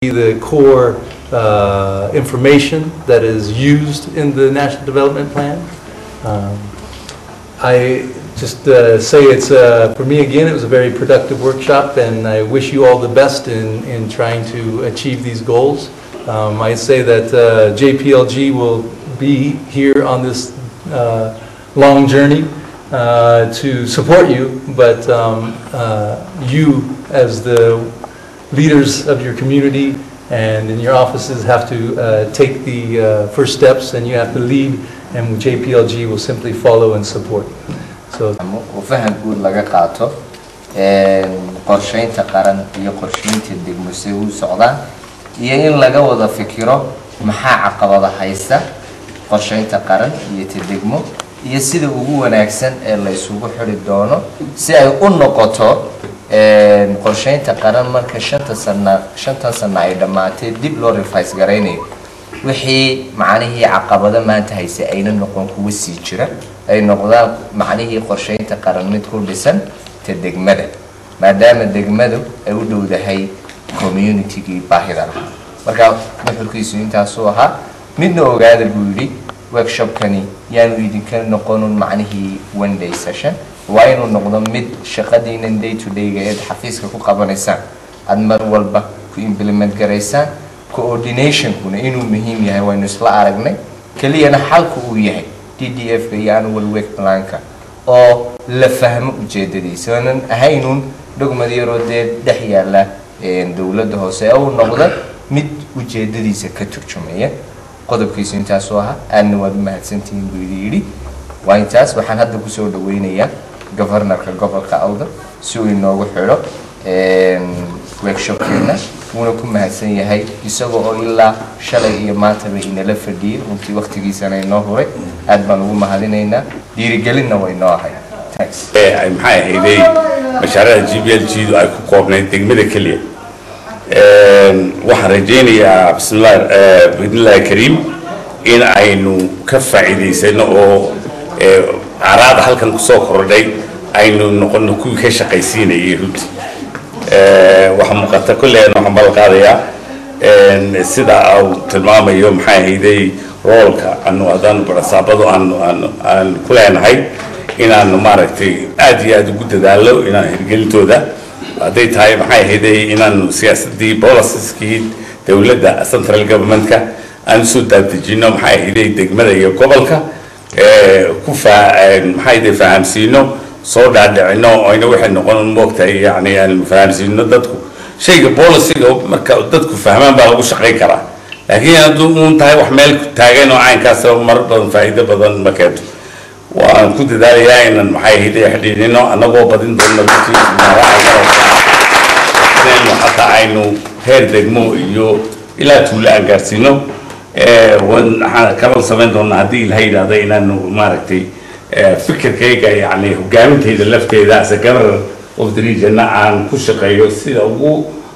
the core information that is used in the National Development Plan. I just say it's, for me again, it was a very productive workshop, and I wish you all the best in trying to achieve these goals. I say that JPLG will be here on this long journey to support you, but you as the leaders of your community and in your offices have to take the first steps, and you have to lead, and JPLG will simply follow and support. So وفهم قول لقى قاطع قرشين تقارن هي قرشين تدق مسوي سعودان يين لقى وضع فكره محا عقبة حيسة قرشين تقارن يتدقمو يسيد وجوه ناكسن اللي يسوق حول الدونو سأي النقطة قرشين تقارن مركز شنطة سنة عندما تدب لوري فايس جريني وحي معناه عقبة ما انتهيس أين النقطة كوسي جرا أي نقطة معناه قرشين تقارن متكون بسن تدقمده ما دام الدقمده أودو ده هي community كي باهرة مركا مثل كيسين تاسوها من نوع هذا الجوري workshop كني يعني يدين كان نقولون معناه one day session وين النقطة مد شقدين day to day قاعد حفيز كوكو قبنيسان أدمر والبا كو implement كريسان coordination كنا إنه مهم يعني وين نسلا عرقنا كلي أنا حالكو وياه TDF يعني والwork plan كا أو لفهم وجددي سواء هاينون دكما ديرو دحيا لا دولة دهوسة أو النقطة مد وجددي سكتر جمعية قدب كيسين تاسوها أن ود مهتسنتين بيريري وين تاس وحن هذا كسر دوينيا governor كأوضة سوي إنه حلو workshop كنا ونكون مهتسين هاي يسووا إلا شلي ما تبي إن لفردير وفي وقت كيسنا إنه هو أدمن ومهلنا ديري قلنا وإنه هاي thanks محاي هذي مشاريع JPLG أي كوبنا تجمد كليه waxaan rajeynayaa bismillaah bidnillaahi kariim in aynu ka faa'iideysano oo araad halkan ku soo kordhay aynu noqono kuwii ka shaqaysiinayay runtii waxa muuqata kulleen waxaan bal qaadayaa sida uu tilmaamayo maxay ahaydey roolka aanu barasaabado aan ku leenahay inaan maaragtay aad iyo aad ugu dadaalo inaan hirgelintooda hadday tahay maxay ahaydey inaan siyaasadii policies-kii dowladda central government-ka aan soo daadejino maxay ahaydey degmada iyo gobolka ku maxay fahamsiino soo dhaadhicino ayna waxay noqon moogtahay yani aan fahamsiino dadku shayga policy-ga marka dadku fahmaan baa lagu shaqayn karaa laakiin hadduu uun tahay wax meel taagan oo caynkaas mar badan faa'iido badan ma keento waan ku dadaalayaa inaan maxay ahaydey xidhiidhino annagoo badin doona حتى عينو هير دقمو إيو إلى تولا أنقرسينو كمان سمين دون هدي الهيدا ضينا إنه ماركتي فكر كيكا يعني وقامت هيدا اللفتة إذا سكمر وفدري جنة عن كل قيو سيدا وقو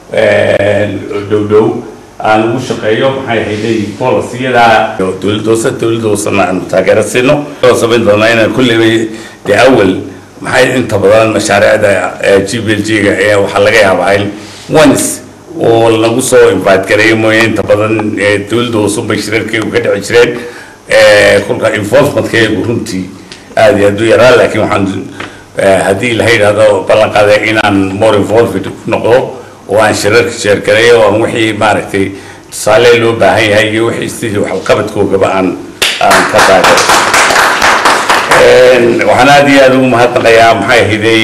دو عن كل قيو محاي هيدي بوليسية دا تولدوسة أنو تاقرسينو سمين دون هنا كل لأول maxay inta badan mashaariicda JPLG waxa laga yaabaa once oo lagu soo invite gareeyo mooyee inta badan dawladda oo bashirarkii ka dhici jireen kulka enforcement-keegu runtii aad iyo aad u yaraa laakiin waxaan haddii la yidhaahdo ballan qaaday inaan more involved noqdo oo aan shirarka share gareeyo oo wixii maaragtay tusaale loo baahan yahay iyo wixii sidii waxqabadkoogaba aan ka taageero waxaan aad iyo aad ugu mahadnaqayaa maxay ahaydey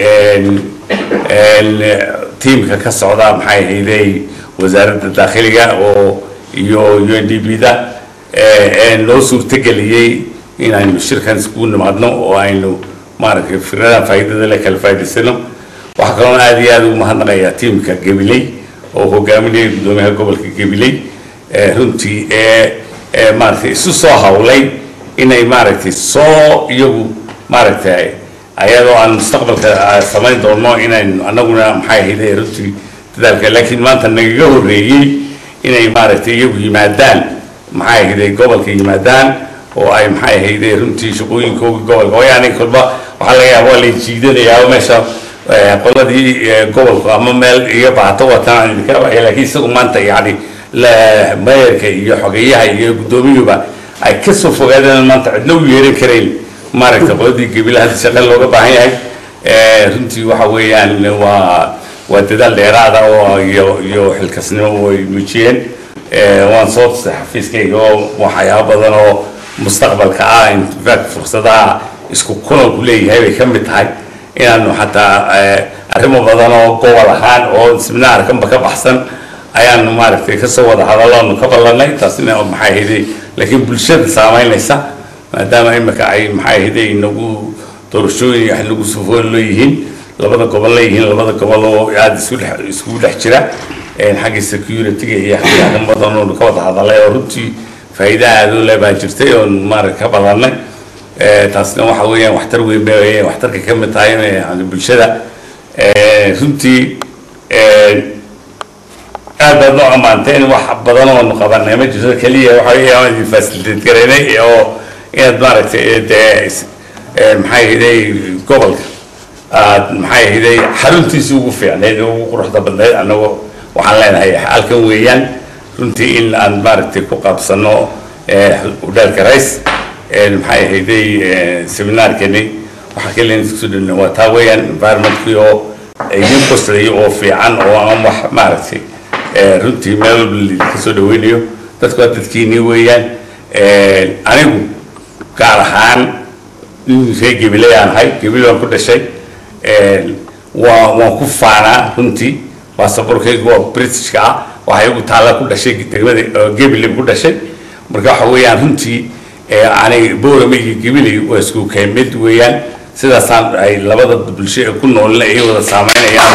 tiimka ka socda maxay ahaydey wasaaradda daakhiliga oo iyo UNDP-da noo suurtageliyey inaynu shirkan iskugu nimaadno oo aynu maaragtay fikradaha faa'iidada le kala faa'iidaysano waxaa kaloo aad iyo aad ugu mahadnaqayaa tiimka Gabiley oo hogaaminaya guddoomiyaha gobolka Gabiley runtii maaragtay isu soo hawlay inay maaragtay soo iyagu maaragtay ayadoo aan mustaqbalka samayn doono inaynu annaguna maxay ahaydey runtii dadaalka laakiin maanta nagaga horreeyey inay maaragtay iyagu yimaadaan maxay ahaydey gobolka yimaadaan oo ay maxay ahaydey runtii shaqooyinkooda gobolka oo yani kolba waxaa laga yaabaa la jiidanayaa meesha qoladii gobolka ama meel iyo baato wataan idinka laakiin isagu maanta yani mayorka iyo xogeyaha iyo gudoomiyuba ay ka soo fogaadeen maanta cidna u yeeran kareen maaragtay qoladii gabilaha shaqo looga baahan yahay runtii waxa weeyaan waa dadaal dheeraad ah oo iyo xilkasnimo way muujiyeen waan soo xafiiskayga oo waxyaabo badan oo mustaqbalka ah infact fursadaha isku kulanku leeyahay bay ka mid tahay inaanu xataa arrimo badan oo gobol ahaan oo seminaarkanba ka baxsan ayaanu maaragtay kasoo wada hadalloonu ka ballanay taasina maxay ahayd laakiin bulshada saamaynaysa maadaama imika ay maxay ahayd inagu doorashooyin wax lagu sufoon leeyihiin labada gobol leeyihiin labada gobol oo aad isku dhex jira xagga security-ga iyo xagga badan oo ka wada hadalay oo runtii faa'iido aad u leh baa jirtay oo maaragtay ka ballanay taasna waxa weeyaan waxtar weyn bay waxtarka ka mid tahay in bulshada runtii aad baad noo ammaanteen wax badan oo qabanay ma jirto kaliya waxa weeyaan facilitate gareynay oo inaad maaragtay maxay hiday gobolka maxay hiday xaruntiisa ugu fiicneed ugu quruxda badneed anagoo waxaan leenahay halkan weeyaan runtii in aan maaragtay ku qaabsano udaalka rays maxay ahaydey seminaarkani waxaa ka leen isku dhigna waa taa weeyaan environmentkii oo idin qoslayo oo fiican oo aan wax maaragtay runtii meel walba kasoo dhaweynayo dadku waa dadkiinii weeyaan anigu gaar ahaan reer gabiley aan ahay gabiley waan ku dhashay waan ku faanaa runtii baasaboorkaygu waa britishka ah waxay ugu taalla ku dhashay degmada gabiley ku dhashay marka waxa weeyaan runtii ani boorama iyo gabiley waa isku kaymid weeyaan sidaasaan ay labada bulsho ku noolna ay wada saameynayaan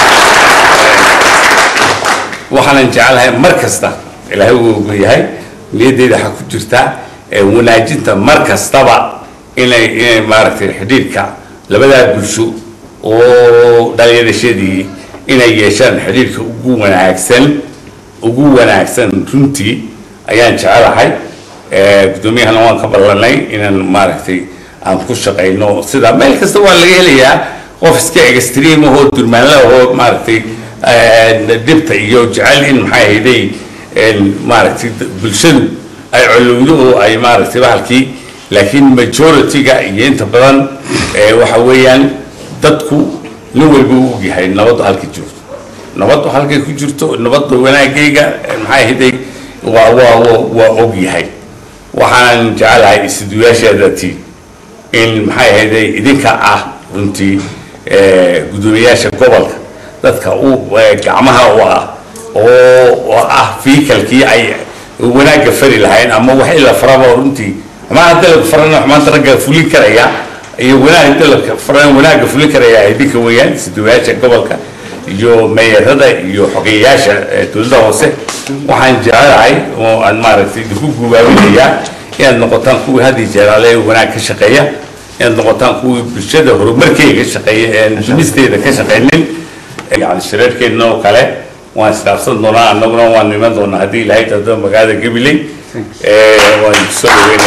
waxaan jecelahay mar kasta ilaahay uu yahay niyadeyda waxa ku jirta wanaajinta mar kastaba inay maaragtay xidhiidhka labada bulsho oo dhalinyarashadii inay yeeshaan xidhiidhka ugu wanaagsan runtii ayaan jecelahay gudoomiyahana waan ka ballanay inaan maaragtay aan ku shaqeyno sida meel kasta waa laga helayaa qof iska extreme oo durmaanla oo maaragtay dibta iyo jecel in maxay ahaydey maaragtay bulshadu ay culowdo oo ay maaragtay bahalkii laakiin majority-ga iyo inta badan waxa weeyaan dadku nin walba u ogyahay nabaddu halka joogto nabaddu halkay ku jirto nabadda wanaagayga maxay ahaydey waa ogyahay waxaan jecelahay isduwaashaadati in maxay ahaydey idinka ah runtii gudoomiyaasha gobolka dadka gacmaha u ah oo ah fiikalkii ay wanaagga fari lahayn ama wax ila faraba runtii ama hadda la farana maanta ragga fulin karaya iyo wanaagga la farana wanaagga fulin karaya idinka weeyaan isduwaasha gobolka iyo meeyarada iyo xogeyaasha dowladda hoose waxaan jecelahay oo aan maaragtay ku guubaabinayaa inaad noqotaan kuwii hadii jeeraalay wanaag ka shaqeeya inaad noqotaan kuwii bulshada horumarkeeda ka shaqeeya dumisteeda ka shaqeynin يعني شرير كأنه كله وانستعصد دونا أنغنا وانيمان دونا هذه لاي تدو مقادة قبلي وانسوي وين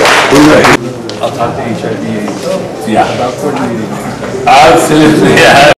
يا